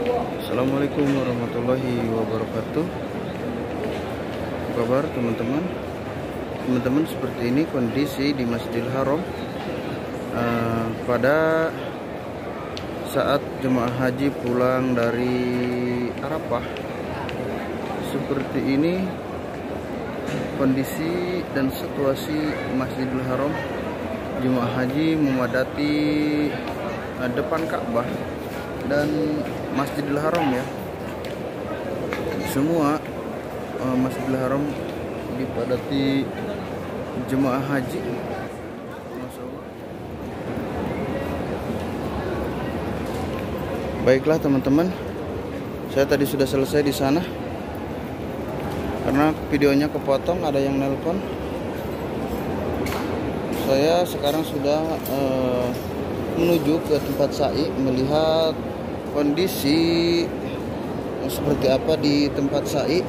Assalamualaikum warahmatullahi wabarakatuh. Apa kabar teman-teman? Teman-teman, seperti ini kondisi di Masjidil Haram pada saat jemaah haji pulang dari Arafah. Seperti ini kondisi dan situasi Masjidil Haram. Jemaah haji memadati depan Ka'bah dan Masjidil Haram ya. Semua Masjidil Haram dipadati jemaah haji. Masya Allah. Baiklah teman-teman, saya tadi sudah selesai di sana karena videonya kepotong, ada yang nelpon. Saya sekarang sudah menuju ke tempat sa'i, melihat kondisi seperti apa di tempat sa'i.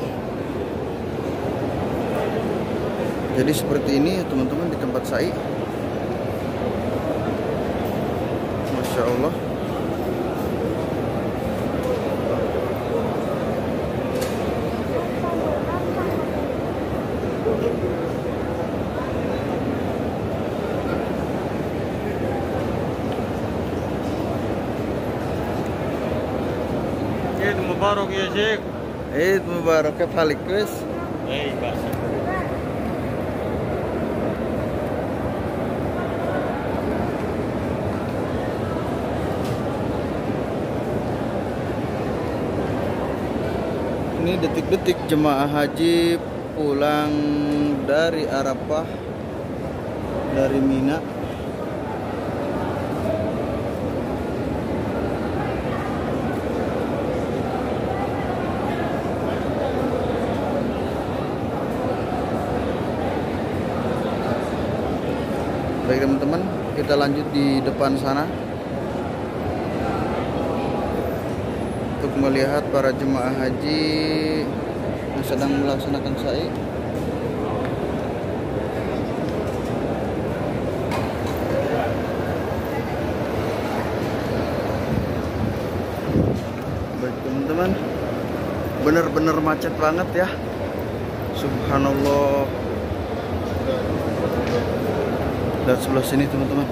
Jadi seperti ini ya teman-teman di tempat sa'i. Masya Allah. Eid Mubarak ya Syekh. Eid Mubarak, kif halik guys? Baik, Pak. Ini detik-detik jemaah haji pulang dari Arafah, dari Mina. Baik teman-teman, kita lanjut di depan sana untuk melihat para jemaah haji yang sedang melaksanakan sa'i. Baik teman-teman, bener-bener macet banget ya. Subhanallah. Lihat sebelah sini teman-teman.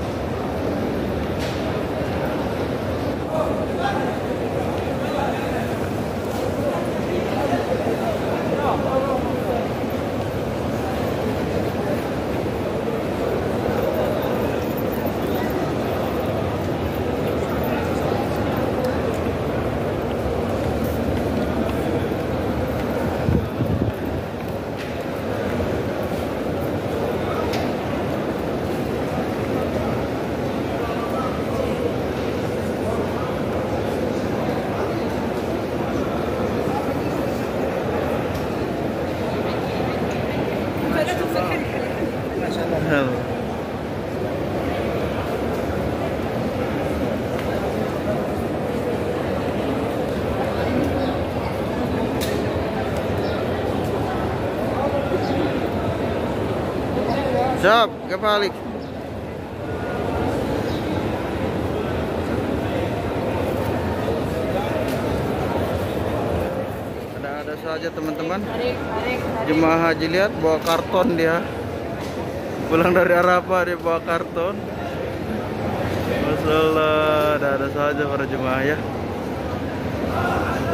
Siap, kebalik. Ada saja teman-teman. Jemaah haji, lihat bawa karton dia. Pulang dari Arafah dia bawa karton. Masya Allah, ada saja para jemaah ya.